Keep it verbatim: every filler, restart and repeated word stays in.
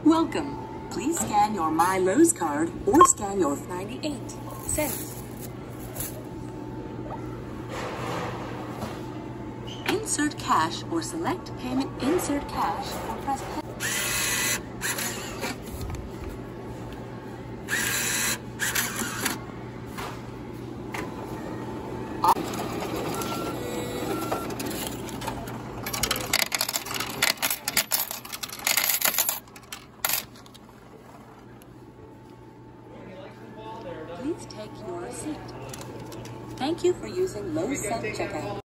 Welcome. Please scan your My Lowe's card or scan your ninety-eight cents. Insert cash or select payment. Insert cash or press pay. Please take your receipt. Thank you for using Lowe's Self-Checkout.